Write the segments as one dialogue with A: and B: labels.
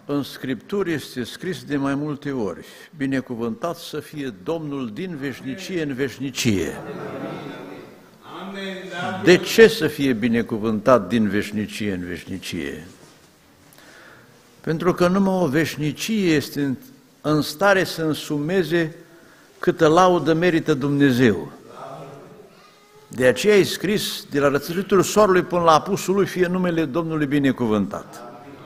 A: În Scripturi este scris de mai multe ori: binecuvântat să fie Domnul din veșnicie în veșnicie. De ce să fie binecuvântat din veșnicie în veșnicie? Pentru că numai o veșnicie este în stare să însumeze câtă laudă merită Dumnezeu. De aceea e scris: de la răsăritul soarelui până la apusul lui fie numele Domnului binecuvântat.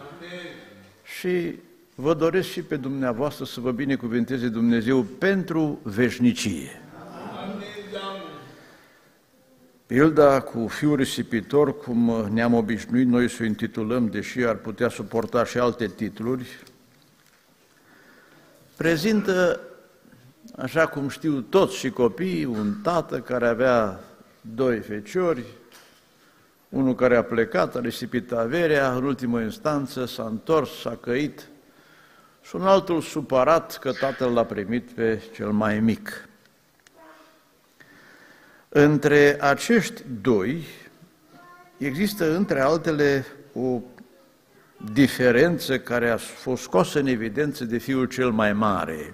A: Și vă doresc și pe dumneavoastră să vă binecuvânteze Dumnezeu pentru veșnicie. Pilda cu fiul risipitor, cum ne-am obișnuit noi să o intitulăm, deși ar putea suporta și alte titluri, prezintă, așa cum știu toți și copiii, un tată care avea doi feciori, unul care a plecat, a risipit averea, în ultimă instanță s-a întors, s-a căit, și un altul supărat că tatăl l-a primit pe cel mai mic. Între acești doi există, între altele, o diferență care a fost scoasă în evidență de fiul cel mai mare.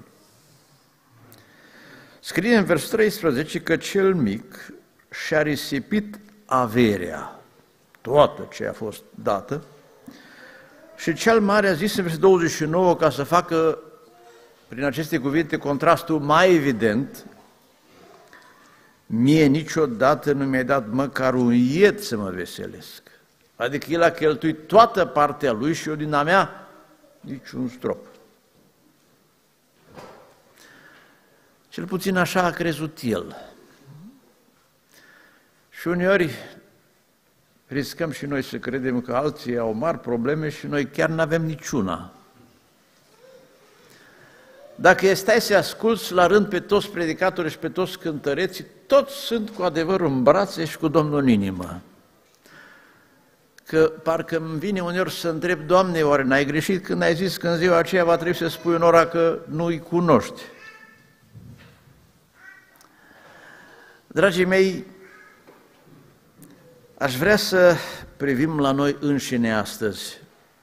A: Scrie în vers 13 că cel mic și-a risipit averea, toată ce a fost dată, și cel mare a zis în versetul 29, ca să facă prin aceste cuvinte contrastul mai evident: mie niciodată nu mi-ai dat măcar un ied să mă veselesc. Adică el a cheltuit toată partea lui și eu din a mea niciun strop. Cel puțin așa a crezut el. Și uneori riscăm și noi să credem că alții au mari probleme și noi chiar nu avem niciuna. Dacă stai să asculți la rând pe toți predicatorii și pe toți cântăreții, toți sunt cu adevăr în brațe și cu Domnul în inimă. Că parcă îmi vine uneori să întreb: Doamne, oare n-ai greșit când ai zis că în ziua aceea va trebui să spui unora că nu-i cunoști? Dragii mei, aș vrea să privim la noi înșine astăzi.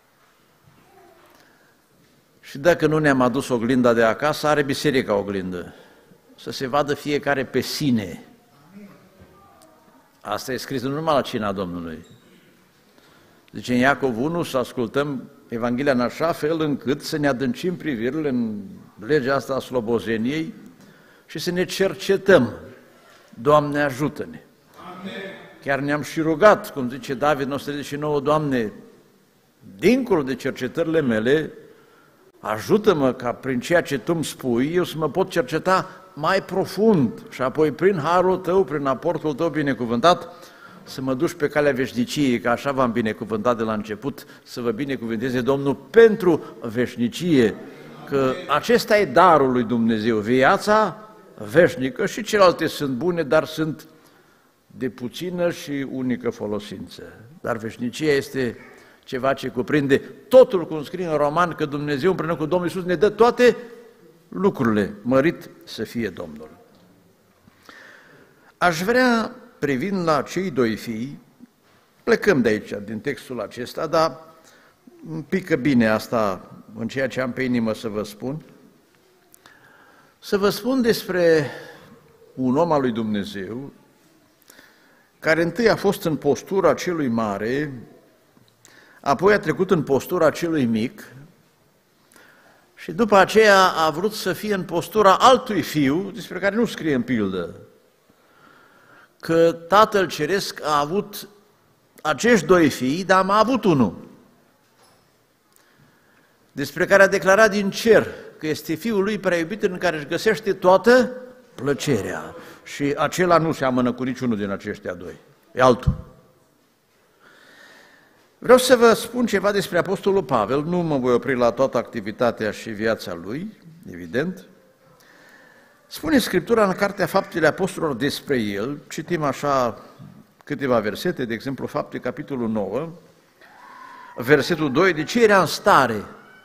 A: Și dacă nu ne-am adus oglinda de acasă, are biserica oglindă. Să se vadă fiecare pe sine. Asta e scris nu numai la cina Domnului. Zice în Iacov 1 să ascultăm Evanghelia în așa fel încât să ne adâncim privirile în legea asta a slobozeniei și să ne cercetăm. Doamne, ajută-ne! Amen. Chiar ne-am și rugat, cum zice David 139, Doamne, dincolo de cercetările mele, ajută-mă ca prin ceea ce Tu îmi spui, eu să mă pot cerceta mai profund și apoi prin harul Tău, prin aportul Tău binecuvântat, să mă duci pe calea veșniciei, că așa v-am binecuvântat de la început, să vă binecuvânteze Domnul pentru veșnicie, că acesta e darul lui Dumnezeu, viața veșnică, și celelalte sunt bune, dar sunt de puțină și unică folosință. Dar veșnicia este ceva ce cuprinde totul, cum scrie în Roman, că Dumnezeu împreună cu Domnul Iisus ne dă toate lucrurile, mărit să fie Domnul. Aș vrea, privind la cei doi fii, plecăm de aici, din textul acesta, dar îmi pică bine asta în ceea ce am pe inimă să vă spun despre un om al lui Dumnezeu, care întâi a fost în postura celui mare, apoi a trecut în postura celui mic și după aceea a vrut să fie în postura altui fiu, despre care nu scrie în pildă, că Tatăl Ceresc a avut acești doi fii, dar a avut unul, despre care a declarat din cer că este Fiul lui prea iubit în care își găsește toată plăcerea. Și acela nu seamănă cu niciunul din aceștia doi, e altul. Vreau să vă spun ceva despre Apostolul Pavel, nu mă voi opri la toată activitatea și viața lui, evident. Spune Scriptura în Cartea Faptele Apostolilor despre el, citim așa câteva versete, de exemplu Fapte, capitolul 9, versetul 2, de ce era în stare?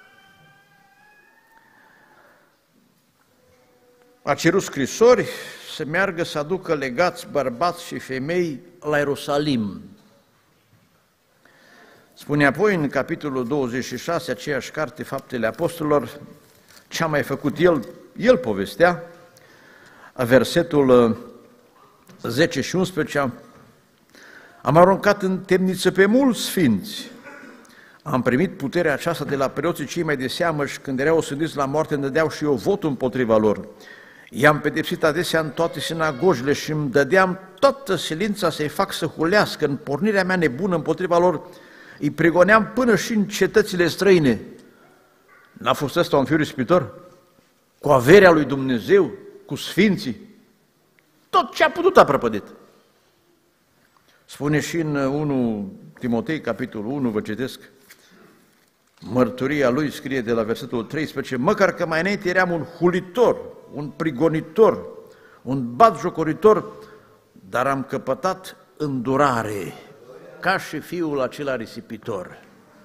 A: A cerut scrisori să meargă să aducă legați bărbați și femei la Ierusalim. Spune apoi în capitolul 26, aceeași carte, Faptele Apostolilor, ce a mai făcut el povestea, versetul 10 și 11, am aruncat în temniță pe mulți sfinți, am primit puterea aceasta de la preoții cei mai de seamă și când erau osândiți la moarte îmi dădeau și eu votul împotriva lor. I-am pedepsit adesea în toate sinagogile și îmi dădeam toată silința să-i fac să hulească. În pornirea mea nebună împotriva lor îi pregoneam până și în cetățile străine. N-a fost ăsta un fiu risipitor? Cu averea lui Dumnezeu, cu sfinții, tot ce a putut a prăpădit. Spune și în 1 Timotei, capitolul 1, vă citesc, mărturia lui scrie de la versetul 13, măcar că mai înainte eram un hulitor, un prigonitor, un batjocoritor, dar am căpătat îndurare, ca și fiul acela risipitor.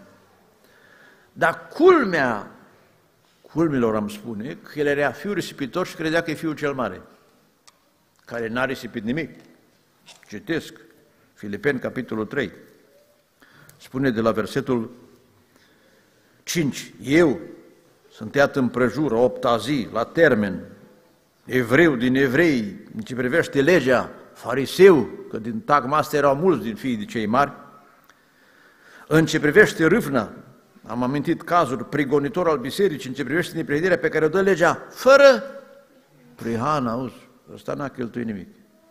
A: Dar culmilor am spune, că el era fiul risipitor și credea că e fiul cel mare, care n-a risipit nimic. Citesc, Filipeni, capitolul 3, spune de la versetul 5, eu sunt tăiat împrejur, 8-a zi, la termen, evreu din evrei, în ce privește legea, fariseu, că din tagma asta erau mulți din fiii de cei mari, în ce privește râvna, am amintit cazuri, prigonitor al bisericii, în ce privește neprihănirea pe care o dă legea, fără prihană, auzi, ăsta n-a cheltuit nimic.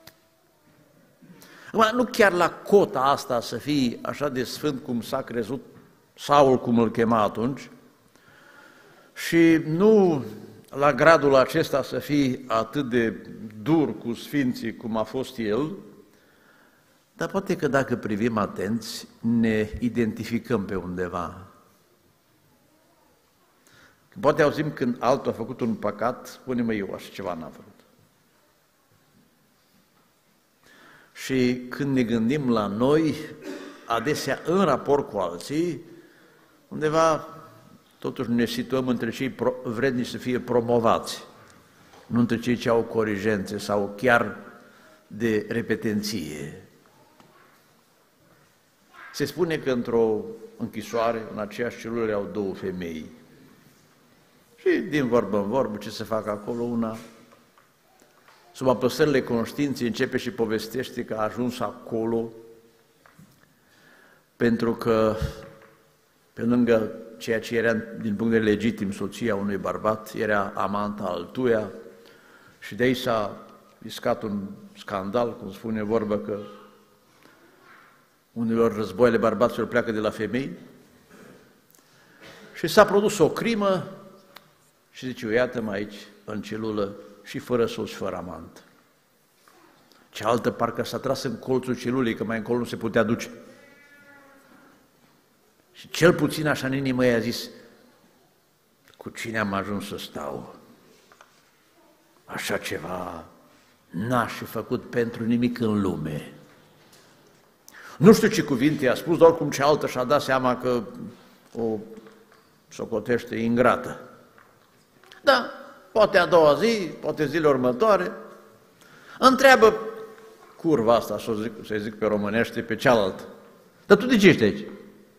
A: Nu chiar la cota asta să fii așa de sfânt cum s-a crezut Saul, cum îl chema atunci, și nu la gradul acesta să fii atât de dur cu sfinții cum a fost el, dar poate că dacă privim atenți, ne identificăm pe undeva. Poate auzim când altul a făcut un păcat, spune-mă, eu așa ceva n-am făcut. Și când ne gândim la noi, adesea în raport cu alții, undeva totuși ne situăm între cei vrednici să fie promovați, nu între cei ce au corigențe sau chiar de repetenție. Se spune că într-o închisoare, în aceeași celulă, erau două femei. Și din vorbă în vorbă, ce se fac acolo, una, sub apăsările conștiinței, începe și povestește că a ajuns acolo pentru că, pe lângă ceea ce era din punct de vedere legitim soția unui bărbat, era amanta altuia și de aici s-a iscat un scandal, cum spune vorba că unilor războaiele bărbaților pleacă de la femei și s-a produs o crimă și zice, iată-mă aici, în celulă, și fără soț, fără amant. Cealaltă parcă s-a tras în colțul celulei, că mai încolo nu se putea duce. Și cel puțin așa în inimă i-a zis, cu cine am ajuns să stau? Așa ceva n-aș fi făcut pentru nimic în lume. Nu știu ce cuvinte i-a spus, dar oricum cealaltă și-a dat seama că o socotește ingrată. Da, poate a doua zi, poate zilele următoare, întreabă curva asta, să-i zic pe românește, pe cealaltă. Dar tu de ce ești aici?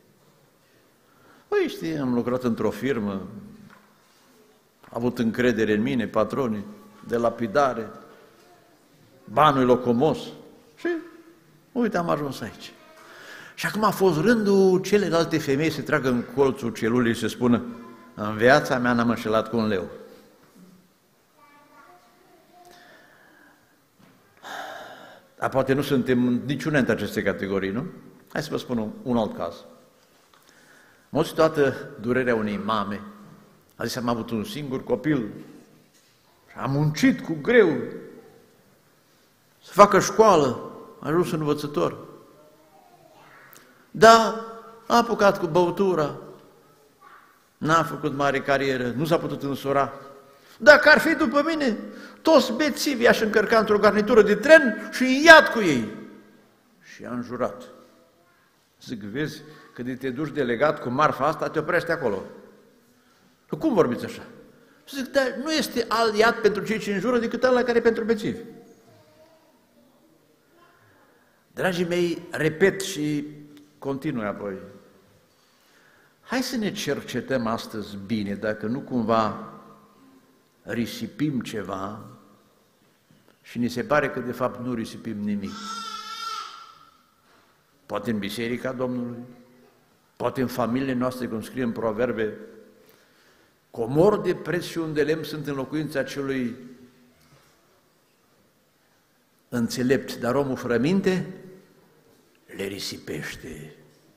A: Păi știi, am lucrat într-o firmă, am avut încredere în mine, patronii, de lapidare, banul locomos și uite, am ajuns aici. Și acum a fost rândul celelalte femei să tragă în colțul celulei și să spună, în viața mea n-am înșelat cu un leu. Dar poate nu suntem niciuna dintre aceste categorii, nu? Hai să vă spun un alt caz. Am auzit toată durerea unei mame. A zis, am avut un singur copil și am muncit cu greu să facă școală, a ajuns învățător. Da, a apucat cu băutura, n-a făcut mare carieră, nu s-a putut însura. Dacă ar fi după mine, toți bețivii aș încărca într-o garnitură de tren și în iad cu ei. Și a înjurat. Zic, vezi, când te duci delegat cu marfa asta, te oprește acolo. Cum vorbiți așa? Zic, dar nu este alt iad pentru cei ce înjură decât ăla care e pentru bețivi. Dragii mei, repet și continui apoi. Hai să ne cercetăm astăzi bine, dacă nu cumva risipim ceva și ni se pare că de fapt nu risipim nimic. Poate în Biserica Domnului, poate în familiile noastre, cum scrie în Proverbe, comori de preț și un de lemn sunt în locuința celui înțelept, dar omul fără minte le risipește.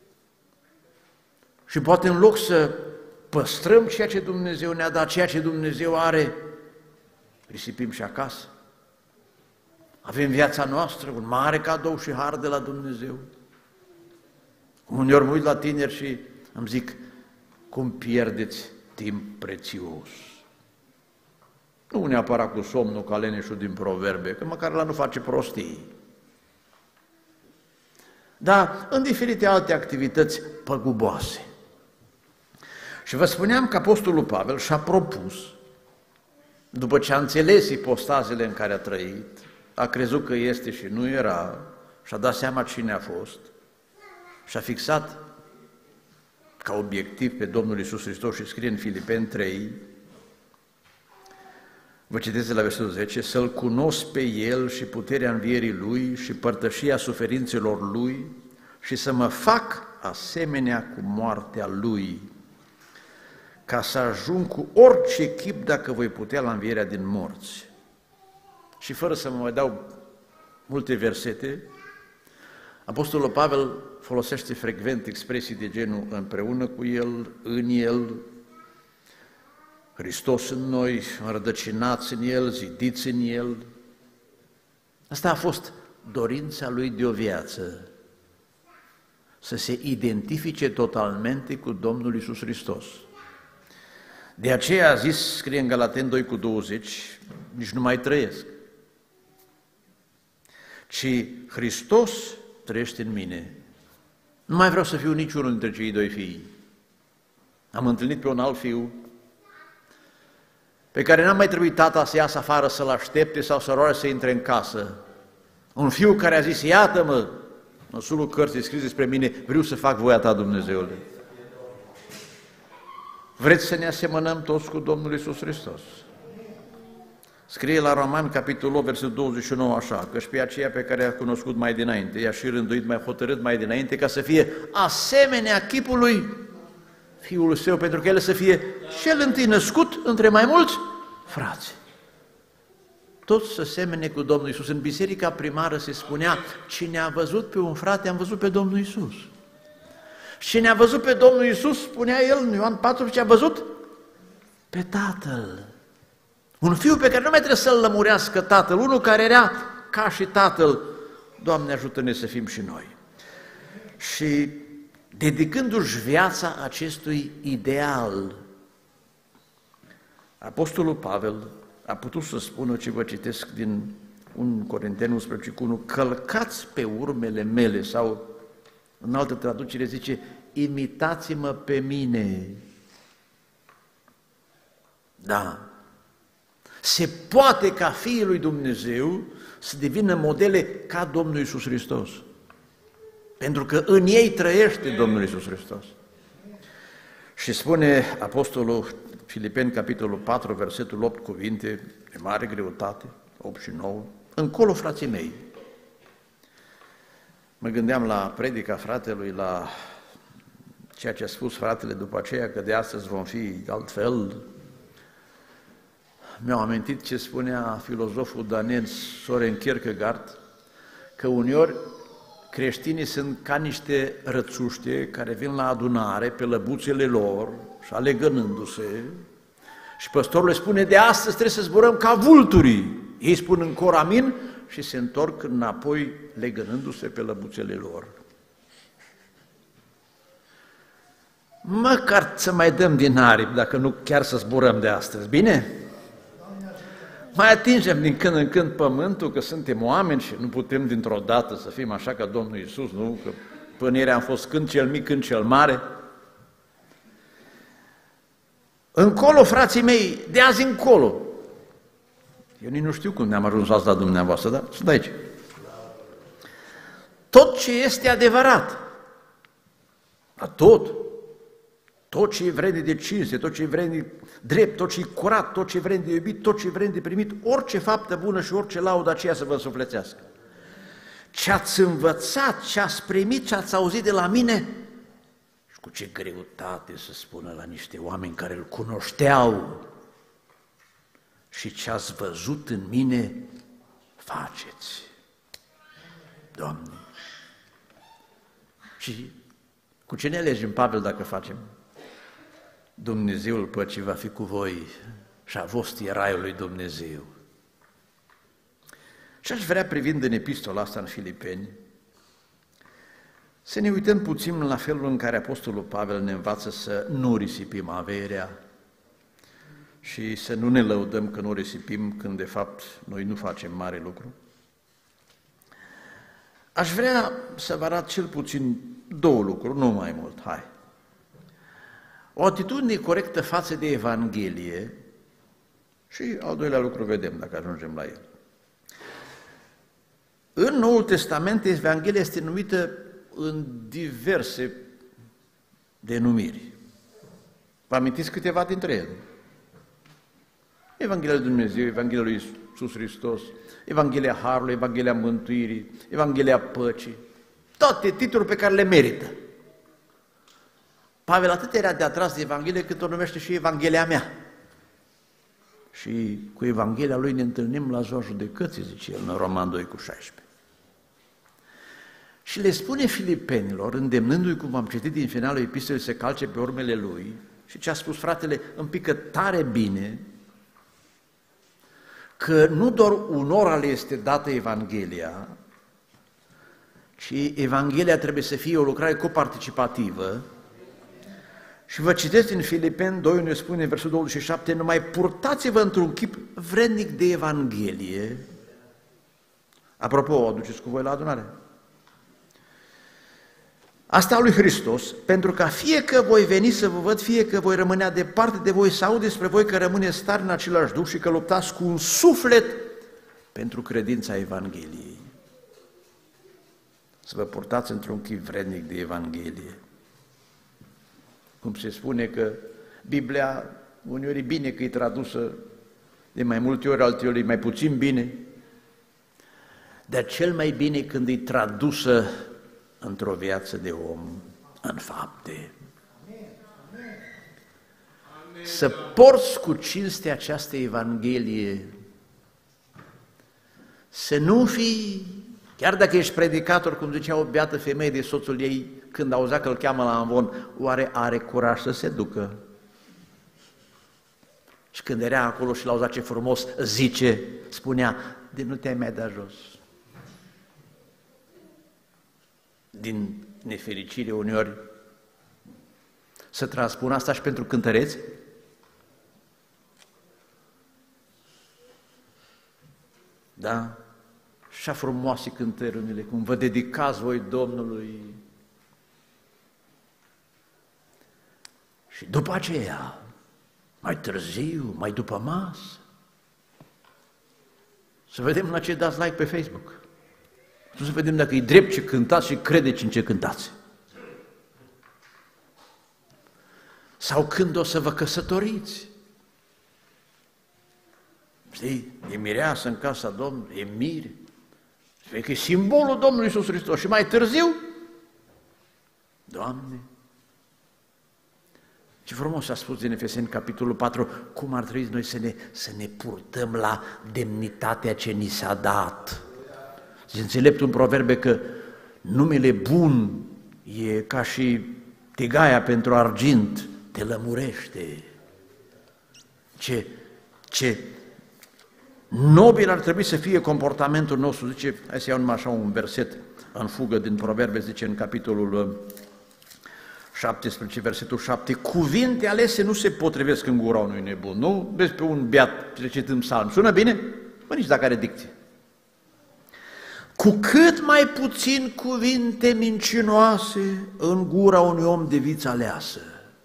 A: Și poate în loc să păstrăm ceea ce Dumnezeu ne-a dat, ceea ce Dumnezeu are, risipim și acasă. Avem viața noastră, un mare cadou și har de la Dumnezeu. Uneori mă uit la tineri și îmi zic, cum pierdeți timp prețios. Nu neapărat cu somnul ca leneșul din Proverbe, că măcar ăla nu face prostii. Dar în diferite alte activități păguboase. Și vă spuneam că Apostolul Pavel și-a propus, după ce a înțeles ipostazele în care a trăit, a crezut că este și nu era, și-a dat seama cine a fost, și-a fixat ca obiectiv pe Domnul Iisus Hristos și scrie în Filipeni 3, vă citesc de la versetul 10, să-L cunosc pe El și puterea învierii Lui și părtășia suferințelor Lui și să mă fac asemenea cu moartea Lui, ca să ajung cu orice chip, dacă voi putea, la învierea din morți. Și fără să mă mai dau multe versete, Apostolul Pavel folosește frecvent expresii de genul împreună cu El, în El, Hristos în noi, înrădăcinați în El, zidiți în El. Asta a fost dorința lui de o viață, să se identifice totalmente cu Domnul Iisus Hristos. De aceea a zis, scrie în Galateni 2:20, nici nu mai trăiesc, ci Hristos trăiește în mine. Nu mai vreau să fiu niciunul dintre cei doi fii. Am întâlnit pe un alt fiu pe care n-a mai trebuit tata să iasă afară să-l aștepte sau să roage să intre în casă. Un fiu care a zis, iată-mă, în sulul cărții scris despre mine, vreau să fac voia ta, Dumnezeule. Vreți să ne asemănăm toți cu Domnul Iisus Hristos? Scrie la Romani, capitolul 8, versetul 29, așa, că și pe aceea pe care a cunoscut mai dinainte, i-a și rânduit mai hotărât mai dinainte, ca să fie asemenea chipului Fiul Său, pentru că El să fie cel întâi născut între mai mulți frați. Toți să semene cu Domnul Iisus. În biserica primară se spunea, cine a văzut pe un frate, am văzut pe Domnul Iisus. Și cine a văzut pe Domnul Iisus, spunea el în Ioan 14, a văzut pe Tatăl. Un fiu pe care nu mai trebuie să-l lămurească Tatăl, unul care era ca și Tatăl. Doamne, ajută-ne să fim și noi. Și dedicându-și viața acestui ideal, Apostolul Pavel a putut să spună ce vă citesc din 1 Corinteni 11:1, călcați pe urmele mele, sau în altă traducere zice, imitați-mă pe mine. Da, se poate ca Fiul lui Dumnezeu să devină modele ca Domnul Iisus Hristos, pentru că în ei trăiește Domnul Iisus Hristos. Și spune Apostolul Filipeni, capitolul 4, versetul 8, cuvinte de mare greutate, 8 și 9, încolo, frații mei. Mă gândeam la predica fratelui, la ceea ce a spus fratele după aceea, că de astăzi vom fi altfel. Mi-au amintit ce spunea filozoful danez Søren Kierkegaard, că uneori creștinii sunt ca niște rățuște care vin la adunare pe lăbuțele lor și alegănându-se și păstorul le spune, de astăzi trebuie să zburăm ca vulturii. Ei spun în cor amin și se întorc înapoi legănându-se pe lăbuțele lor. Măcar să mai dăm din aripi, dacă nu chiar să zburăm de astăzi, bine? Mai atingem din când în când pământul, că suntem oameni și nu putem dintr-o dată să fim așa ca Domnul Iisus, nu? Că până ieri am fost când cel mic, când cel mare. Încolo, frații mei, de azi încolo. Eu nici nu știu cum ne-am ajuns asta dumneavoastră, dar sunt aici. Tot ce este adevărat, tot tot ce e vrednic de cinste, tot ce e vrednic drept, tot ce e curat, tot ce e vrednic de iubit, tot ce e vrednic de primit, orice faptă bună și orice laudă aceea să vă însuflețească. Ce ați învățat, ce ați primit, ce ați auzit de la mine, și cu ce greutate să spună la niște oameni care îl cunoșteau, și ce ați văzut în mine, faceți. Doamne! Și cu ce ne alegem, Pavel, dacă facem? Dumnezeul păcii va fi cu voi și a vostru e raiul lui Dumnezeu. Și aș vrea, privind în epistola asta în Filipeni, să ne uităm puțin la felul în care Apostolul Pavel ne învață să nu risipim averea și să nu ne lăudăm că nu risipim când de fapt noi nu facem mare lucru. Aș vrea să vă arăt cel puțin două lucruri, nu mai mult, hai. O atitudine corectă față de Evanghelie și al doilea lucru vedem dacă ajungem la el. În Noul Testament, Evanghelia este numită în diverse denumiri. Vă amintiți câteva dintre ele? Evanghelia lui Dumnezeu, Evanghelia lui Iisus Hristos, Evanghelia Harului, Evanghelia Mântuirii, Evanghelia Păcii, toate titluri pe care le merită. Pavel atât era de atras de Evanghelie cât o numește și Evanghelia mea. Și cu Evanghelia lui ne întâlnim la ziua judecății, zice el în Roman 2:16. Și le spune filipenilor, îndemnându-i, cum am citit din finalul epistolei, să calce pe urmele lui, și ce a spus fratele, îmi pică tare bine, că nu doar unora le este dată Evanghelia, ci Evanghelia trebuie să fie o lucrare coparticipativă. Și vă citesc din Filipeni 2, unde spune în versul 27, numai purtați-vă într-un chip vrednic de Evanghelie. Apropo, o aduceți cu voi la adunare. Asta lui Hristos, pentru ca fie că voi veni să vă văd, fie că voi rămânea departe de voi, să aud despre voi că rămâneți stari în același duh și că luptați cu un suflet pentru credința Evangheliei. Să vă purtați într-un chip vrednic de Evanghelie. Cum se spune că Biblia uneori e bine că e tradusă de mai multe ori, alteori mai puțin bine, dar cel mai bine când e tradusă într-o viață de om, în fapte. Să porți cu cinste această Evanghelie, să nu fii, chiar dacă ești predicator, cum zicea o beată femeie de soțul ei, când auzea că îl cheamă la amvon, oare are curaj să se ducă? Și când era acolo și l-auzea ce frumos zice, spunea, de nu te-ai mai dat jos. Din nefericire uneori să transpun asta și pentru cântăreți? Da? Și-a frumoase cântările, cum vă dedicați voi Domnului. Și după aceea, mai târziu, mai după masă, să vedem la ce dați like pe Facebook. Să vedem dacă e drept ce cântați și credeți în ce cântați. Sau când o să vă căsătoriți. Știi, e mireasă în casa Domnului, e mire. Știi că e simbolul Domnului Iisus Hristos. Și mai târziu, Doamne, ce frumos a spus din Efeseni, capitolul 4, cum ar trebui noi să ne purtăm la demnitatea ce ni s-a dat. Zice înțeleptul în proverbe că numele bun e ca și tigaia pentru argint, te lămurește. Ce nobil ar trebui să fie comportamentul nostru, zice, hai să iau numai așa un verset în fugă din proverbe, zice în capitolul 17, versetul 7, cuvinte alese nu se potrivesc în gura unui nebun, nu? Vezi pe un beat recitând psalm, sună bine? Bă, nici dacă are dicție. Cu cât mai puțin cuvinte mincinoase în gura unui om de viță aleasă.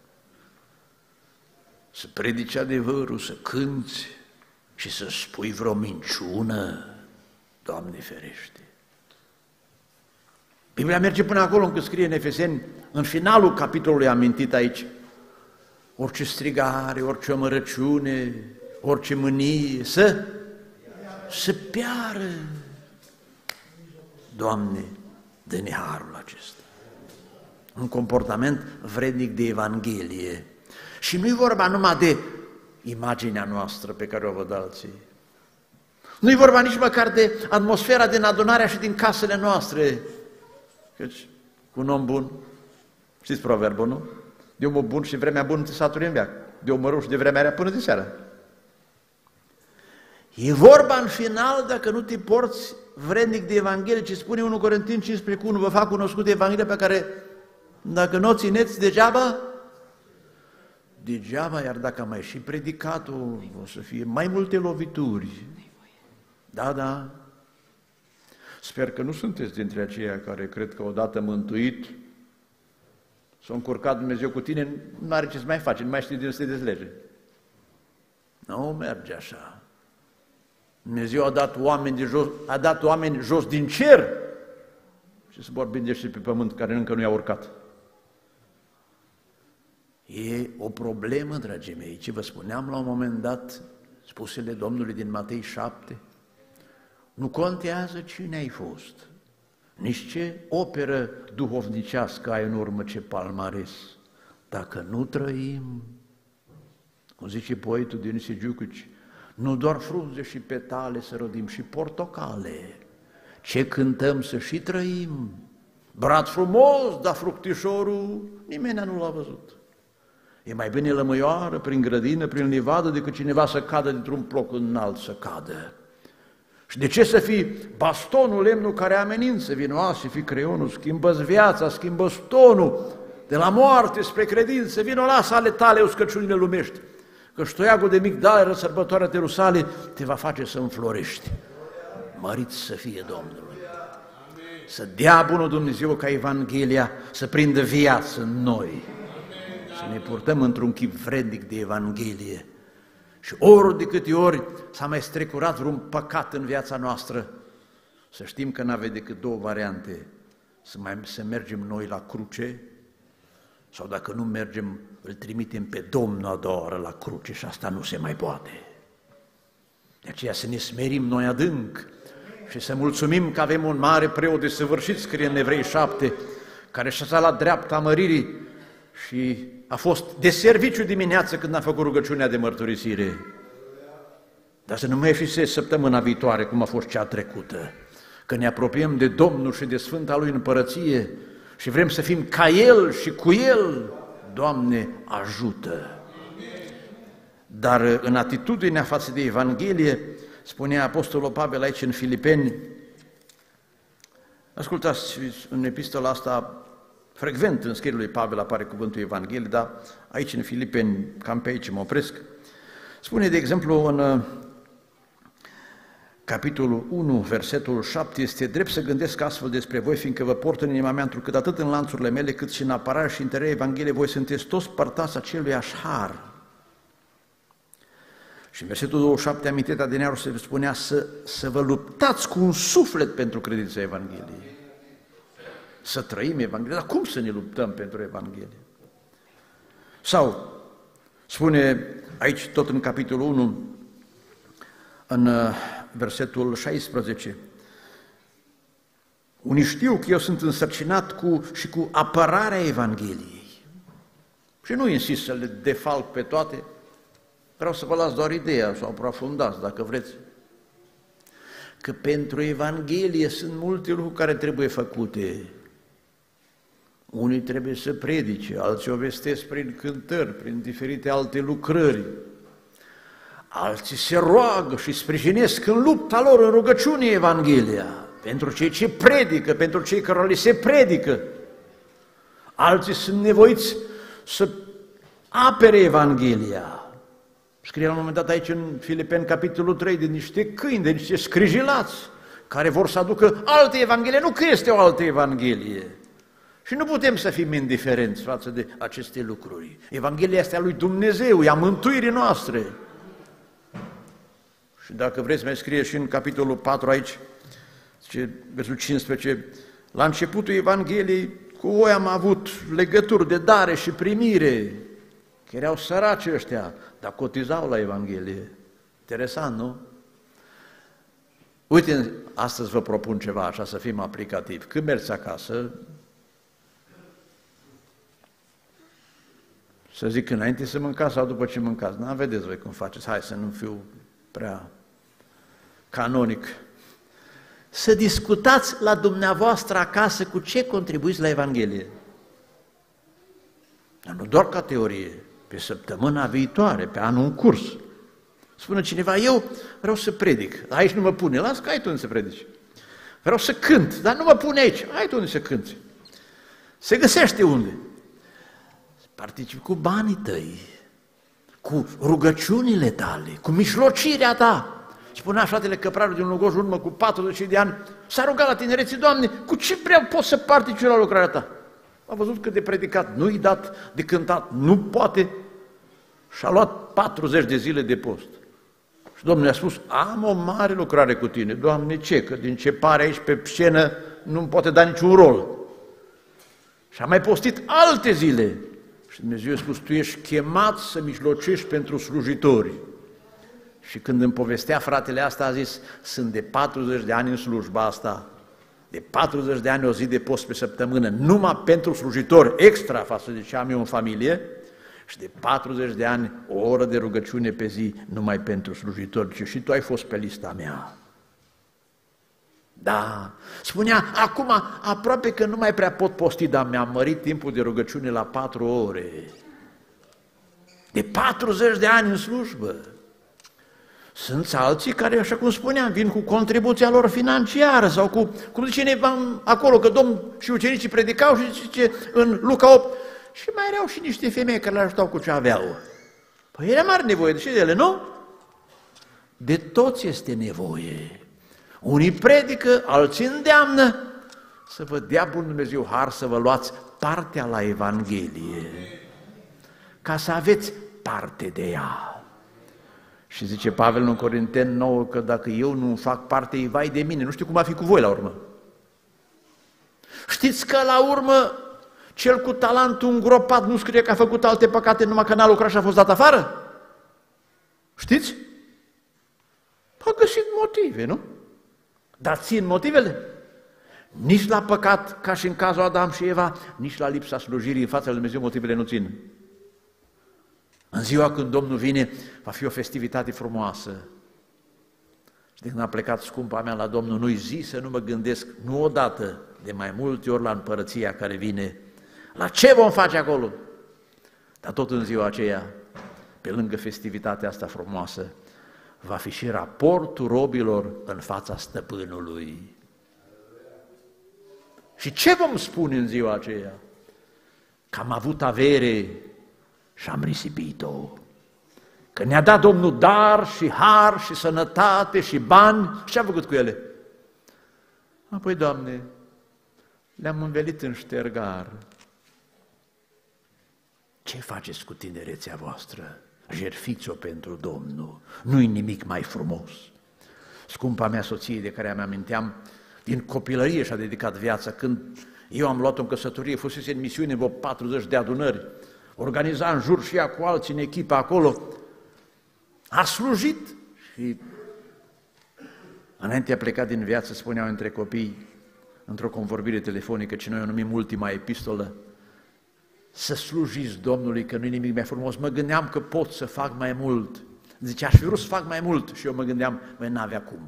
A: Să predici adevărul, să cânți și să spui vreo minciună, Doamne ferește. Biblia merge până acolo încât scrie în Efeseni, în finalul capitolului amintit aici, orice strigare, orice amărăciune, orice mânie, să piară. Doamne, dă-ne harul acesta. Un comportament vrednic de Evanghelie. Și nu-i vorba numai de imaginea noastră pe care o văd alții. Nu-i vorba nici măcar de atmosfera din adunarea și din casele noastre. Căci un om bun, știți proverbul, nu? De omul bun și vremea bună te saturi în veac. De omul rău și de vremea rea până de seara. E vorba în final, dacă nu te porți vrednic de Evanghelie, ce spune 1 Corinteni 15:1, vă fac cunoscut Evanghelia pe care, dacă nu o țineți, degeaba, iar dacă am mai și predicat-o, o să fie mai multe lovituri. Da. Sper că nu sunteți dintre aceia care cred că odată mântuit, s-a încurcat Dumnezeu cu tine, nu are ce să mai faci, nu mai știi de unde să te dezlege. Nu merge așa. Dumnezeu a dat oameni jos din cer și să vorbim de și pe pământ care încă nu i-a urcat. E o problemă, dragii mei, ce vă spuneam la un moment dat, spusele Domnului din Matei 7, nu contează cine ai fost, nici ce operă duhovnicească ai în urmă, ce palmares, dacă nu trăim, cum zice poetul Dionisie Giucuci, nu doar frunze și petale să rodim, și portocale, ce cântăm să și trăim, brad frumos, dar fructișorul nimeni nu l-a văzut. E mai bine lămâioară prin grădină, prin livadă, decât cineva să cadă dintr-un ploc înalt să cadă. Și de ce să fii bastonul, lemnul care amenință, vinoasă, fii creionul, schimbă-ți viața, schimbă-ți tonul, de la moarte spre credință, vino lasă ale tale uscăciunile lumești, că ștoiagul de migdale, sărbătoarea de Rusale, te va face să înflorești. Măriți să fie Domnul! Să dea bunul Dumnezeu ca Evanghelia să prindă viață în noi, să ne purtăm într-un chip vrednic de Evanghelie. Și ori de câte ori s-a mai strecurat vreun păcat în viața noastră, să știm că n-avem decât două variante, să mergem noi la cruce, sau dacă nu mergem, îl trimitem pe Domnul a doua oră la cruce și asta nu se mai poate. De aceea să ne smerim noi adânc și să mulțumim că avem un mare preot desăvârșit, scrie în Evrei 7, care ședea la dreapta măririi și a fost de serviciu dimineață când a făcut rugăciunea de mărturisire. Dar să nu mai fi săptămâna viitoare, cum a fost cea trecută, că ne apropiem de Domnul și de Sfânta Lui împărăție și vrem să fim ca El și cu El. Doamne, ajută! Dar în atitudinea față de Evanghelie, spunea Apostolul Pavel aici în Filipeni, ascultați, în epistola asta, frecvent în scrierea lui Pavel apare cuvântul Evanghelie, dar aici în Filipeni, cam pe aici mă opresc, spune de exemplu în capitolul 1, versetul 7, este drept să gândesc astfel despre voi, fiindcă vă port în inima mea, întrucât atât în lanțurile mele, cât și în apărare și în tăria Evangheliei, voi sunteți toți părtați aceluiași har. Și în versetul 27, amintirea din aur, se spunea să vă luptați cu un suflet pentru credința Evangheliei. Să trăim Evanghelia, dar cum să ne luptăm pentru Evanghelie? Sau, spune aici tot în capitolul 1, în versetul 16, unii știu că eu sunt însărcinat cu apărarea Evangheliei. Și nu insist să le defalc pe toate, vreau să vă las doar ideea, să o aprofundați dacă vreți. Că pentru Evanghelie sunt multe lucruri care trebuie făcute. Unii trebuie să predice, alții o vestesc prin cântări, prin diferite alte lucrări. Alții se roagă și sprijinesc în lupta lor, în rugăciune Evanghelia, pentru cei ce predică, pentru cei care li se predică. Alții sunt nevoiți să apere Evanghelia. Scrie la un moment dat aici în Filipeni, capitolul 3, de niște câini, de niște scrijilați, care vor să aducă alte Evanghelie, nu că este o altă Evanghelie. Și nu putem să fim indiferenți față de aceste lucruri. Evanghelia este a lui Dumnezeu, e a mântuirii noastre. Și dacă vreți, mai scrie și în capitolul 4 aici, zice, versul 15, la începutul Evangheliei cu voi am avut legături de dare și primire, că erau săraci ăștia, dar cotizau la Evanghelie. Interesant, nu? Uite, astăzi vă propun ceva așa, să fim aplicativi. Când mergi acasă, să zic înainte să mâncați sau după ce mâncați. Nu, vedeți voi cum faceți, hai să nu fiu prea canonic. Să discutați la dumneavoastră acasă cu ce contribuiți la Evanghelie. Dar nu doar ca teorie, pe săptămâna viitoare, pe anul în curs. Spune cineva, eu vreau să predic, aici nu mă pune, las că ai tu unde să predici. Vreau să cânt, dar nu mă pune aici, ai tu unde să cânti. Se găsește unde. Participi cu banii tăi, cu rugăciunile tale, cu mijlocirea ta. Spunea fratele Căprarul din Lugoj, în urmă cu 40 de ani, s-a rugat la tinereții, Doamne, cu ce vreau pot să participi la lucrarea ta? A văzut că de predicat nu-i dat, de cântat nu poate și a luat 40 de zile de post. Și Domnul i-a spus, am o mare lucrare cu tine. Doamne, ce? Că din ce pare aici pe scenă nu-mi poate da niciun rol. Și a mai postit alte zile. Și Dumnezeu i-a spus, tu ești chemat să mijlocești pentru slujitori. Și când îmi povestea fratele asta, a zis, sunt de 40 de ani în slujba asta, de 40 de ani o zi de post pe săptămână, numai pentru slujitori, extra față de ce am eu în familie, și de 40 de ani o oră de rugăciune pe zi numai pentru slujitori, ci și tu ai fost pe lista mea. Da, spunea, acum aproape că nu mai prea pot posti, dar mi-am mărit timpul de rugăciune la 4 ore. De 40 de ani în slujbă. Sunt alții care, așa cum spuneam, vin cu contribuția lor financiară sau cu, cum zice Neva acolo, că Domnul și ucenicii predicau și zice în Luca 8, și mai erau și niște femei care le ajutau cu ce aveau. Păi era mare nevoie de ele, nu? De toți este nevoie. Unii predică, alții îndeamnă să vă dea Bun Dumnezeu har să vă luați partea la Evanghelie, ca să aveți parte de ea. Și zice Pavel în Corinteni 9 că dacă eu nu fac parte, e vai de mine, nu știu cum va fi cu voi la urmă. Știți că la urmă cel cu talentul îngropat nu scrie că a făcut alte păcate numai că n-a lucrat și a fost dat afară? Știți? A găsit motive, nu? Dar țin motivele? Nici la păcat, ca și în cazul Adam și Eva, nici la lipsa slujirii în fața lui Dumnezeu motivele nu țin. În ziua când Domnul vine, va fi o festivitate frumoasă. Și de când a plecat scumpa mea la Domnul, nu-i zi să nu mă gândesc, nu odată, de mai multe ori la împărăția care vine. La ce vom face acolo? Dar tot în ziua aceea, pe lângă festivitatea asta frumoasă, va fi și raportul robilor în fața stăpânului. Și ce vom spune în ziua aceea? Că am avut avere și am risipit-o. Că ne-a dat Domnul dar și har și sănătate și bani. Și ce am făcut cu ele? Apoi, Doamne, le-am învelit în ștergar. Ce faceți cu tinerețea voastră? Jertfiți-o pentru Domnul. Nu-i nimic mai frumos. Scumpa mea soție de care îmi aminteam, din copilărie și-a dedicat viața. Când eu am luat-o în căsătorie, fusese în misiune în vreo 40 de adunări, organiza în jur și ea cu alții în echipă acolo, a slujit și înainte a plecat din viață, spuneau între copii, într-o convorbire telefonică, ce noi o numim ultima epistolă, să slujiți Domnului, că nu-i nimic mai frumos. Mă gândeam că pot să fac mai mult. Zice, aș fi vrut să fac mai mult. Și eu mă gândeam, n-avea cum.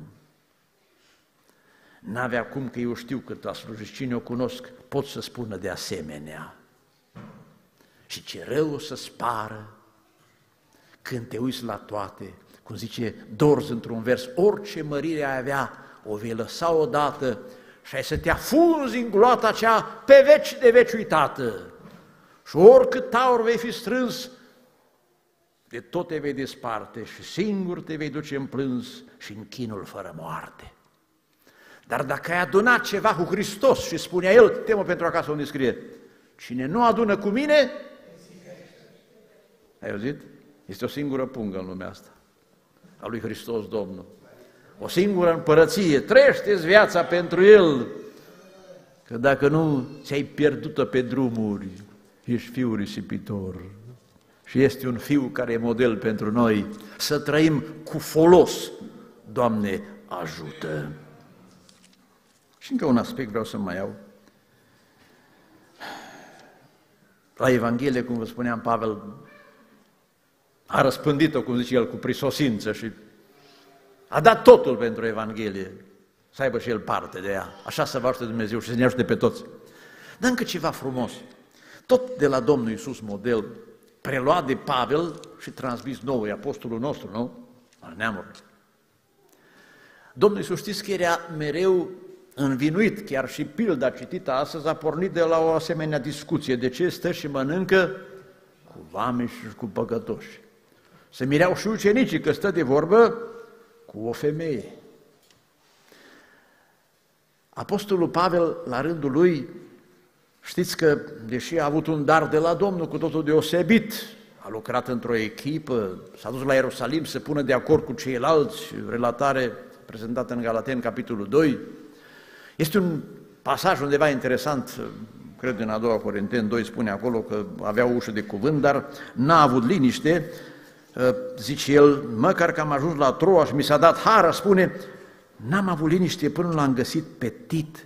A: N-avea cum, că eu știu că la slujiți, cine o cunosc, pot să spună de asemenea. Și ce rău o să-ți pară când te uiți la toate, cum zice Dorz într-un vers, orice mărire ai avea, o vei lăsa odată și ai să te afunzi în gloata cea pe veci de veci uitată. Și oricât aur vei fi strâns, de tot te vei desparte și singur te vei duce în plâns și în chinul fără moarte. Dar dacă ai adunat ceva cu Hristos și spunea El, temă pentru acasă unde scrie, cine nu adună cu mine, ai auzit? Este o singură pungă în lumea asta, a lui Hristos Domnul. O singură împărăție, trăiește-ți viața pentru El, că dacă nu, ți-ai pierdut-o pe drumuri, ești fiul risipitor și este un fiu care e model pentru noi, să trăim cu folos. Doamne, ajută! Și încă un aspect vreau să mai iau. La Evanghelie, cum vă spuneam, Pavel a răspândit-o, cum zice el, cu prisosință și a dat totul pentru Evanghelie, să aibă și el parte de ea. Așa să vă ajute Dumnezeu și să ne ajute pe toți. Dar încă ceva frumos. Tot de la Domnul Iisus model, preluat de Pavel și transmis nouă, apostolul nostru, nu? Al neamului. Domnul Iisus, știți că era mereu învinuit, chiar și pilda citită astăzi a pornit de la o asemenea discuție. De ce stă și mănâncă cu vameși și cu păcătoși? Se mireau și ucenicii că stă de vorbă cu o femeie. Apostolul Pavel, la rândul lui, știți că, deși a avut un dar de la Domnul cu totul deosebit, a lucrat într-o echipă, s-a dus la Ierusalim să pună de acord cu ceilalți, relatare prezentată în Galateni, capitolul 2. Este un pasaj undeva interesant, cred în a doua Corinteni 2 spune acolo că avea o ușă de cuvânt, dar n-a avut liniște, zice el, măcar că am ajuns la Troa și mi s-a dat har, spune, n-am avut liniște până l-am găsit pe Tit.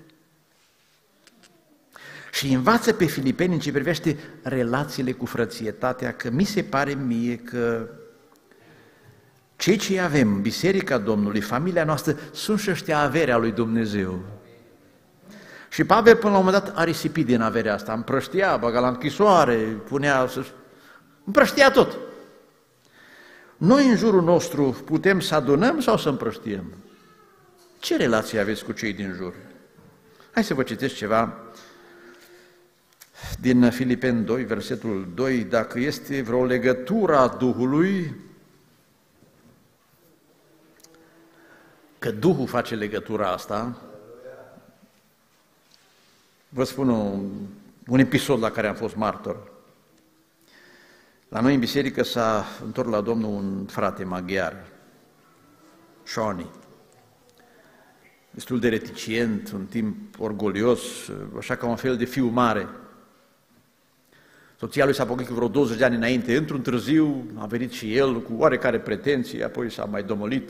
A: Și învață pe filipeni în ce privește relațiile cu frățietatea, că mi se pare mie că cei ce avem, Biserica Domnului, familia noastră, sunt și ăștia averea lui Dumnezeu. Și Pavel până la un moment dat a risipit din averea asta, împrăștia, băga la închisoare, punea, împrăștia tot. Noi în jurul nostru putem să adunăm sau să împrăștiem? Ce relație aveți cu cei din jur? Hai să vă citesc ceva din Filipeni 2, versetul 2, dacă este vreo legătură a Duhului, că Duhul face legătura asta. Vă spun un episod la care am fost martor. La noi în biserică s-a întors la Domnul un frate maghiar, Shoni, destul de reticent, un timp orgolios, așa ca un fel de fiu mare. Soția lui s-a pocăit cu vreo 20 de ani înainte, într-un târziu a venit și el cu oarecare pretenție, apoi s-a mai domolit,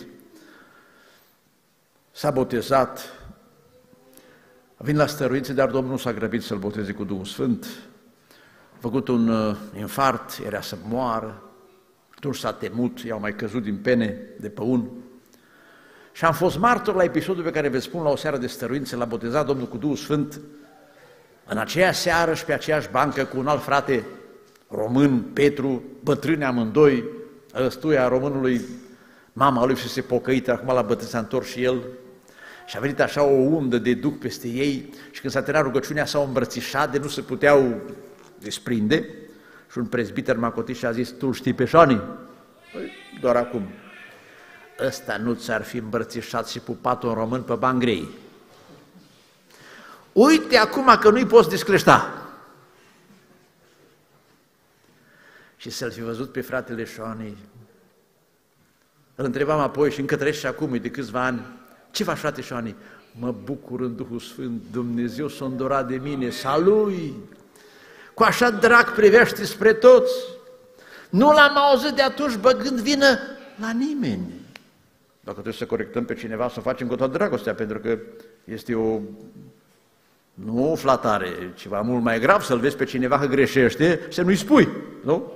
A: s-a botezat, a venit la stăruință, dar Domnul nu s-a grăbit să-l boteze cu Duhul Sfânt, a făcut un infart, era să moară, atunci s-a temut, i-au mai căzut din pene de păun. Și am fost martor la episodul pe care vă spun la o seară de stăruință, l-a botezat Domnul cu Duhul Sfânt, în aceea seară și pe aceeași bancă cu un alt frate român, Petru, bătrâni amândoi, ăstuia românului, mama lui și se pocăită, acum la bătrân s-a întors și el, și a venit așa o undă de duh peste ei și când s-a terminat rugăciunea s-au îmbrățișat de nu se puteau desprinde și un prezbiter m-a cotit și a zis, tu știi pe Shoni? Păi, doar acum. Ăsta nu ți-ar fi îmbrățișat și pupat un român pe bani grei. Uite acum că nu-i poți descleșta. Și să-l fi văzut pe fratele Shoni, îl întrebam apoi și încă trăiește și acum, de câțiva ani, ce faci, frate Shoni? Mă bucur în Duhul Sfânt, Dumnezeu s-a îndurat de mine, sa lui, cu așa drag privește spre toți. Nu l-am auzit de atunci băgând vină la nimeni. Dacă trebuie să corectăm pe cineva, să o facem cu toată dragostea, pentru că este nu o flatare, ceva mult mai grav să-l vezi pe cineva că greșește și să nu-i spui, nu?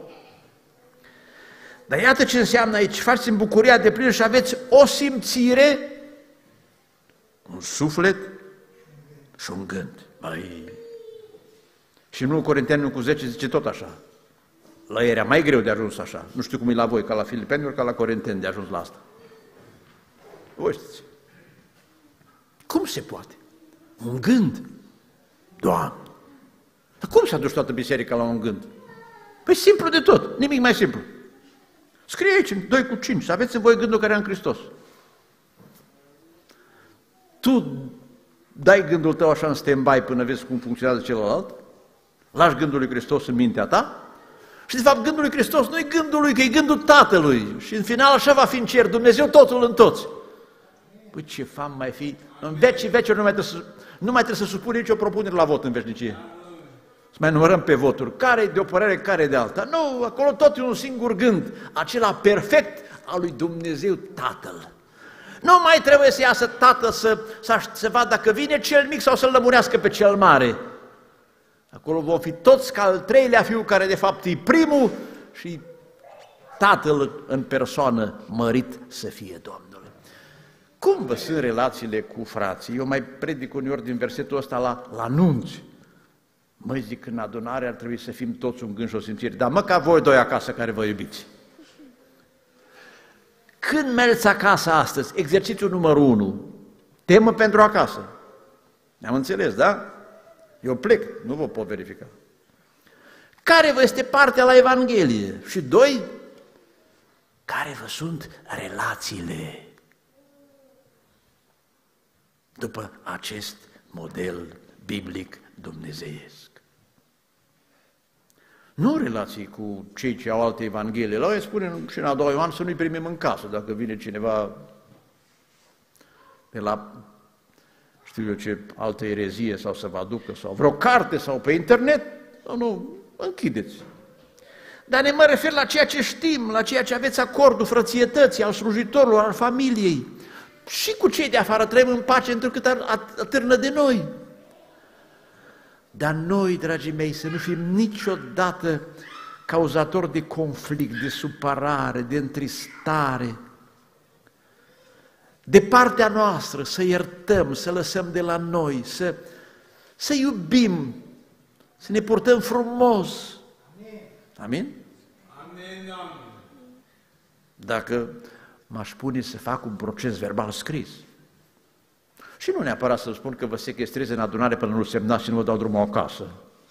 A: Dar iată ce înseamnă aici, faceți în bucuria de plină și aveți o simțire, un suflet și un gând. Băi. Și în 1 Corinteni cu 10 zice tot așa. La ei era mai greu de ajuns așa. Nu știu cum e la voi, ca la Filipeni, ori ca la Corinteni de ajuns la asta. Voi știți. Cum se poate? Un gând. Doamne! Dar cum s-a dus toată biserica la un gând? Păi simplu de tot, nimic mai simplu. Scrie aici, 2:5, să aveți în voi gândul care e în Hristos. Tu dai gândul tău așa în stand-by până vezi cum funcționează celălalt, lași gândul lui Hristos în mintea ta și de fapt gândul lui Hristos nu e gândul lui, că e gândul Tatălui și în final așa va fi în cer, Dumnezeu totul în toți. Păi ce fam mai fi, în vecii vecilor nu mai trebuie să supune nicio propunere la vot în veșnicie. mai numărăm pe voturi, care e de o părere, care e de alta. Nu, acolo tot e un singur gând, acela perfect al lui Dumnezeu Tatăl. Nu mai trebuie să iasă Tatăl să vadă dacă vine cel mic sau să-l lămurească pe cel mare. Acolo vom fi toți ca al treilea fiu, care de fapt e primul, și Tatăl în persoană mărit să fie Domnul. Cum vă sunt relațiile cu frații? Eu mai predic uneori din versetul ăsta la nunți. Măi, zic, în adunare ar trebui să fim toți un gând și o simțire, dar măcar voi doi acasă care vă iubiți. Când mergi acasă astăzi, exercițiul numărul 1, temă pentru acasă. Ne-am înțeles, da? Eu plec, nu vă pot verifica. Care vă este partea la Evanghelie? Și 2, care vă sunt relațiile după acest model biblic dumnezeiesc? Nu relații cu cei ce au alte evanghelii. La ei spune și în a doua Ioan să nu-i primim în casă, dacă vine cineva de la, știu eu ce, altă erezie sau să vă aducă, sau vreo carte sau pe internet, nu, închideți. Dar mă refer la ceea ce știm, la ceea ce aveți acordul frățietății, al slujitorilor, al familiei. Și cu cei de afară trăim în pace, întrucât atârnă de noi. Dar noi, dragii mei, să nu fim niciodată cauzatori de conflict, de supărare, de întristare. De partea noastră să iertăm, să lăsăm de la noi, să iubim, să ne purtăm frumos. Amin?
B: Amin.
A: Dacă m-aș pune să fac un proces verbal scris, și nu neapărat să spun că vă sechestrez în adunare până nu semnați și nu vă dau drumul acasă.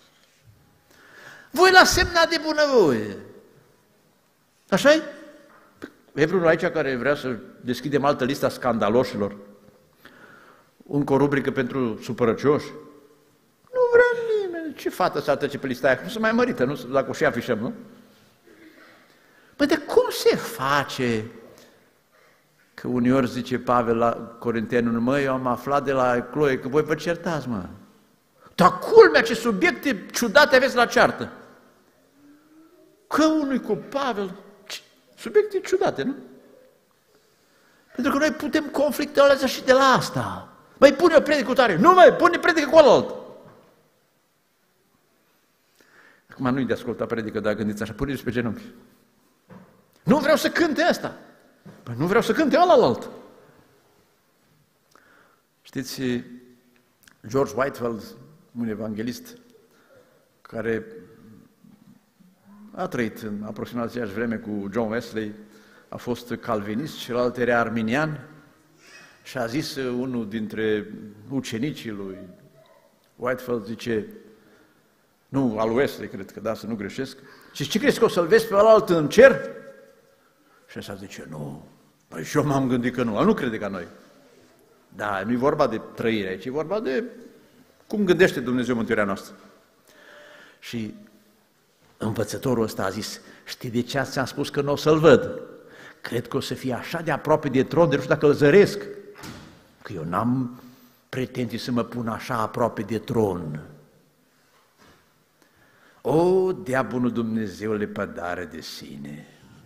A: Voi l-ați semnat de bunăvoie. Așa-i? E vreunul aici care vrea să deschidem altă listă a scandaloșilor? Încă o rubrică pentru supărăcioși? Nu vrea nimeni. Ce fată să trece pe lista aia? Nu se mai mărită, nu? Dacă o și afișăm, nu? Păi de cum se face că uneori zice Pavel la Corinteni, măi, eu am aflat de la Chloe că voi vă certați, mă. Dar culmea, ce subiecte ciudate aveți la ceartă. Că unui cu Pavel, subiecte ciudate, nu? Pentru că noi putem conflictualiza și de la asta. Măi, pune o predică cu tare. Nu, măi, pune predică cu alalt. Acum nu-i de asculta predică, dar gândiți așa, puneți pe genunchi. Nu vreau să cânte asta. Păi nu vreau să cânte ălalt. Știți, George Whitefield, un evanghelist care a trăit în aproximativ aceeași vreme cu John Wesley, a fost calvinist, celălalt era arminian, și a zis unul dintre ucenicii lui Whitefield, zice, nu, al Wesley, cred că da, să nu greșesc, și ce crezi că o să-l vezi pe ălalt în cer? Și ăsta zice, nu, păi și eu m-am gândit că nu, el nu crede ca noi. Da, nu e vorba de trăire aici, e vorba de cum gândește Dumnezeu mântuirea noastră. Și învățătorul ăsta a zis, știi de ce ți-am spus că nu o să-l văd? Cred că o să fie așa de aproape de tron, de nu știu dacă îl zăresc, că eu n-am pretenții să mă pun așa aproape de tron. O, dea bunul Dumnezeu lepădare de sine.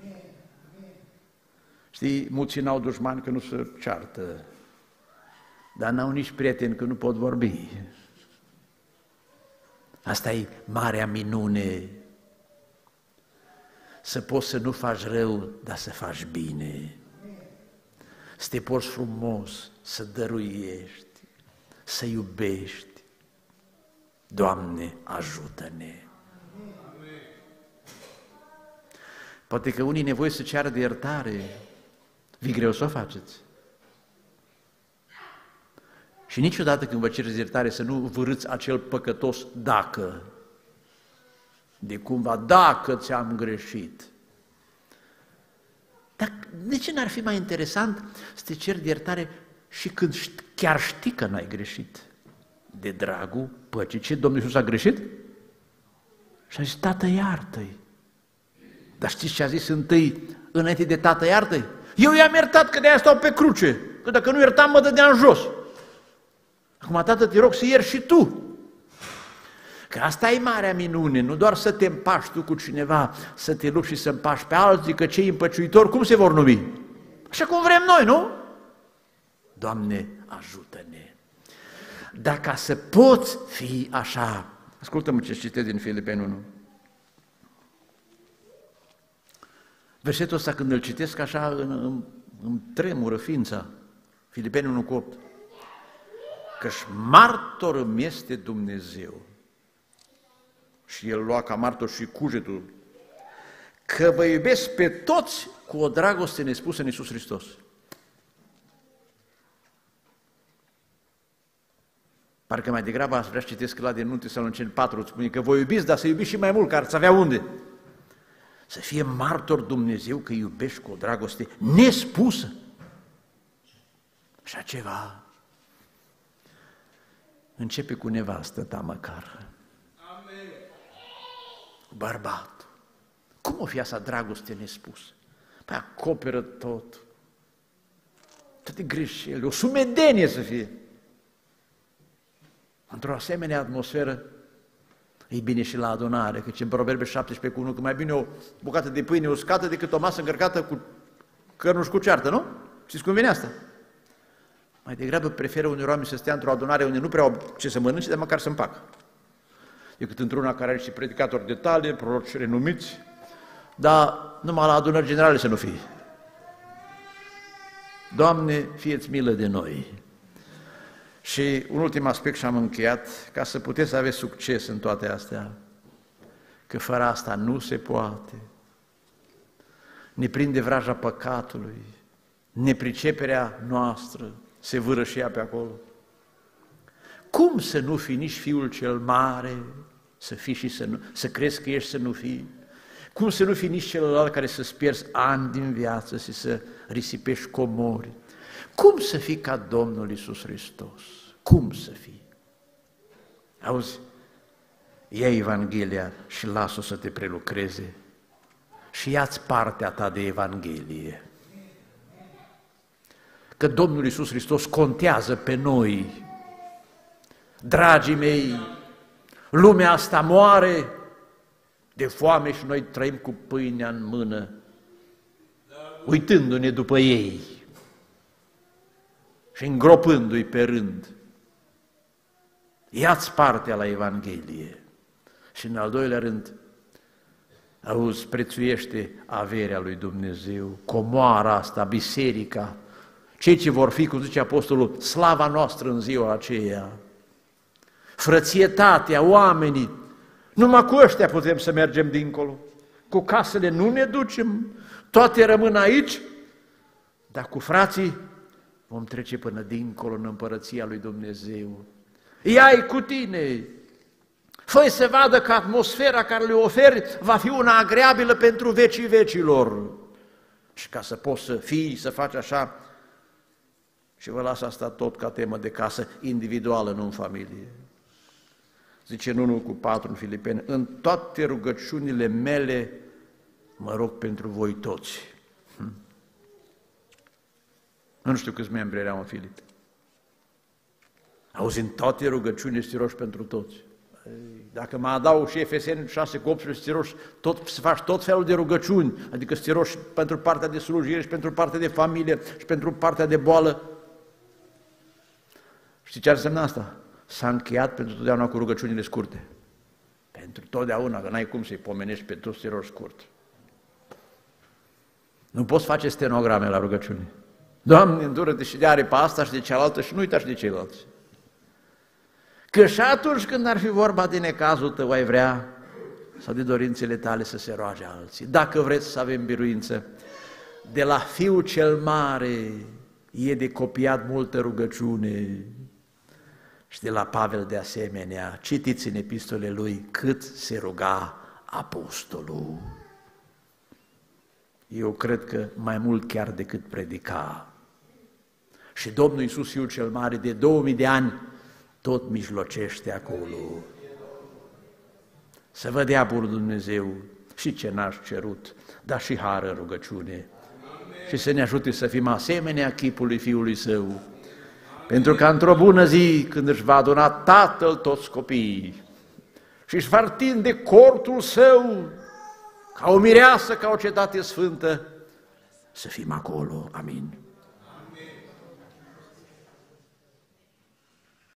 A: Știi, mulți n-au dușmani că nu se ceartă, dar n-au nici prieteni că nu pot vorbi. Asta e marea minune, să poți să nu faci rău, dar să faci bine, să te porți frumos, să dăruiești, să iubești. Doamne, ajută-ne! Poate că unii nevoie să ceară de iertare, vi greu să o faceți. Și niciodată când vă cereți iertare să nu vârâți acel păcătos dacă, de cumva, dacă ți-am greșit. Dar de ce n-ar fi mai interesant să te ceri de iertare și când chiar știi că n-ai greșit? De dragul păcii. Ce, Domnul Iisus a greșit? Și a zis, Tată, iartă-i. Dar știți ce a zis întâi, înainte de Tată, iartă-i? Eu i-am iertat, că de-aia stau pe cruce, că dacă nu iertam, mă dădea în jos. Acum, Tată, te rog să ierți și tu. Că asta e marea minune, nu doar să te împași tu cu cineva, să te lupți și să împași pe alții, că cei împăciuitori cum se vor numi? Așa cum vrem noi, nu? Doamne, ajută-ne! Dar ca să poți fi așa, ascultă-mă ce citesc din Filipeni 1. Versetul ăsta când îl citesc așa îmi tremură ființa. Filipeni 1:8. Că-și martor îmi este Dumnezeu. Și el lua ca martor și cugetul. Că vă iubesc pe toți cu o dragoste nespusă în Iisus Hristos. Parcă mai degrabă aș vrea să citesc la din 1 Tesaloniceni 4, îți spune că vă iubiți, dar să iubiți și mai mult, că ați avea unde. Să fie martor Dumnezeu că iubești cu o dragoste nespusă. Așa ceva începe cu nevastă ta măcar. Amen. Bărbatul. Cum o fi asta dragoste nespusă? Păi acoperă tot. Toate greșelile, o sumedenie să fie. Într-o asemenea atmosferă, e bine și la adunare, căci în Proverbe 17:1, că mai bine o bucată de pâine uscată decât o masă încărcată cu cărnuși cu ceartă, nu? Știți cum vine asta? Mai degrabă preferă unii oameni să stea într-o adunare unde nu prea au ce să mănânce, dar măcar să împacă. Decât într-una care are și predicatori de talie, proroci renumiți, dar numai la adunări generale să nu fie. Doamne, fie-ți milă de noi! Și un ultim aspect și am încheiat, ca să puteți să aveți succes în toate astea, că fără asta nu se poate. Ne prinde vraja păcatului, nepriceperea noastră se vâră și ea pe acolo. Cum să nu fii nici fiul cel mare, să fii și să crezi că ești să nu fii? Cum să nu fii nici celălalt care să-ți pierzi ani din viață și să risipești comori? Cum să fii ca Domnul Iisus Hristos? Cum să fii? Auzi, ia Evanghelia și lasă-o să te prelucreze și ia-ți partea ta de Evanghelie. Că Domnul Iisus Hristos contează pe noi. Dragii mei, lumea asta moare de foame și noi trăim cu pâinea în mână, uitându-ne după ei și îngropându-i pe rând. Ia-ți partea la Evanghelie și în al doilea rând, auzi, prețuiește averea lui Dumnezeu, comoara asta, biserica, cei ce vor fi, cum zice apostolul, slava noastră în ziua aceea, frățietatea, oamenii, numai cu ăștia putem să mergem dincolo, cu casele nu ne ducem, toate rămân aici, dar cu frații vom trece până dincolo în împărăția lui Dumnezeu. Ia-i cu tine, fă-i să vadă că atmosfera care le oferi va fi una agreabilă pentru vecii vecilor. Și ca să poți să fii, să faci așa, și vă las asta tot ca temă de casă, individuală, nu în familie. Zice în 1:4 în Filipeni, în toate rugăciunile mele mă rog pentru voi toți. Nu știu câți membri erau în Filip. Auzi, în toate rugăciunile să rogi pentru toți. Dacă mă adaug și Efeseni 6:18 să rogi, să faci tot felul de rugăciuni, adică să rogi pentru partea de slujire și pentru partea de familie și pentru partea de boală. Știi ce ar însemna asta? S-a încheiat pentru totdeauna cu rugăciunile scurte. Pentru totdeauna, că n-ai cum să-i pomenești pe toți să rogi scurt. Nu poți face stenograme la rugăciune. Doamne, îndură-te și de aripa asta și de cealaltă și nu uita și de ceilalți. Că și atunci când ar fi vorba de necazul tău, ai vrea sau de dorințele tale să se roage alții. Dacă vreți să avem biruință, de la Fiul cel Mare e de copiat multă rugăciune și de la Pavel de asemenea. Citiți în epistole lui cât se ruga apostolul. Eu cred că mai mult chiar decât predica. Și Domnul Iisus, Fiul cel Mare, de 2000 de ani, tot mijlocește acolo. Să vă dea bunul Dumnezeu și ce n-aș cerut, dar și har în rugăciune. Amen. Și să ne ajute să fim asemenea chipului Fiului Său. Amen. Pentru că într-o bună zi, când își va aduna Tatăl toți copiii și își va tinde cortul său ca o mireasă, ca o cetate sfântă, să fim acolo. Amin.